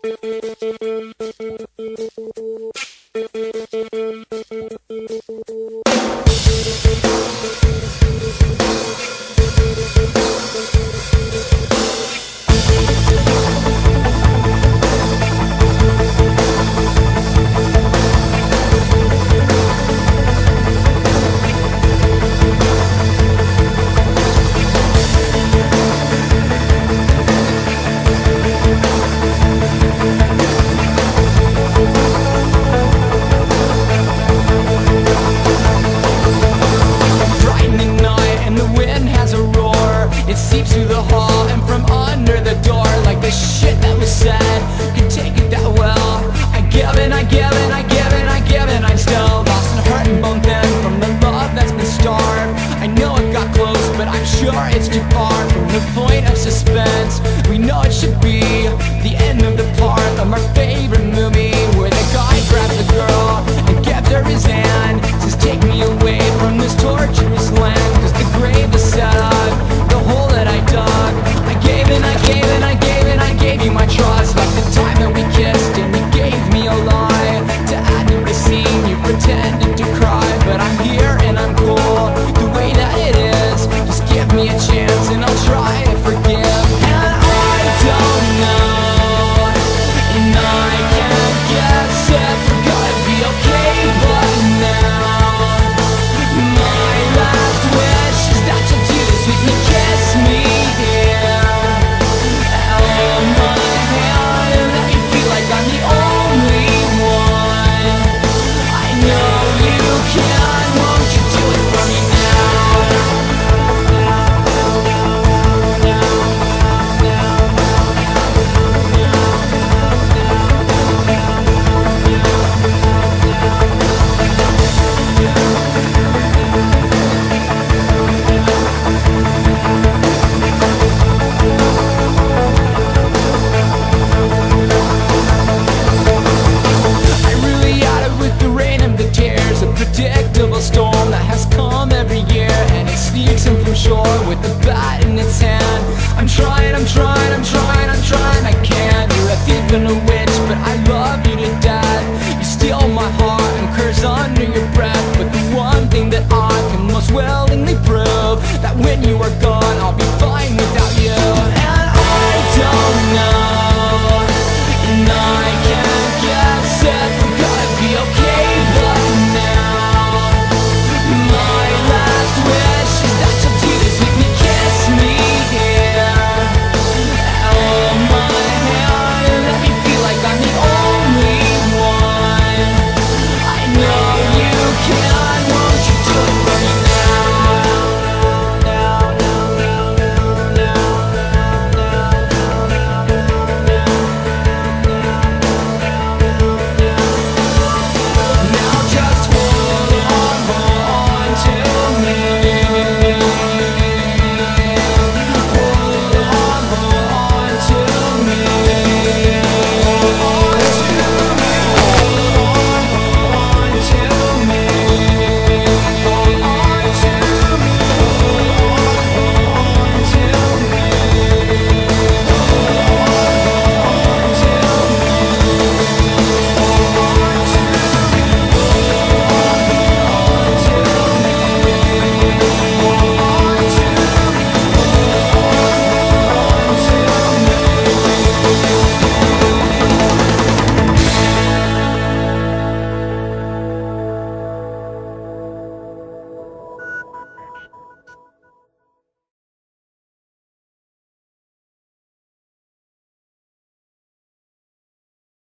It's too far from the point of suspense. We know it should be the end of the part of our favorite movie, where the guy grabs the girl and gives her his hand, says take me away from this torturous land, cause the grave is set up, the hole that I dug. I gave and I gave and I gave and I gave you my trust, like the time that we kissed and you gave me a lie to add to the scene. You pretended to cry, but I'm here and I'm cool the way that it is. Just give me a chance and I'll try to forgive. And I don't know, and I can't guess if we're gonna be okay, but now my last wish is that you'll do this with me. Kiss me here, hold my hand and let me feel like I'm the only one. I know you can, won't you do it for me now? Predictable storm that has come every year, and it sneaks in from shore with the bat in its hand. I'm trying, I'm trying, I'm trying, I'm trying, I can't. You're a thief and a witch, but I love you to death. You steal my heart and curse under your breath, but the one thing that I can most well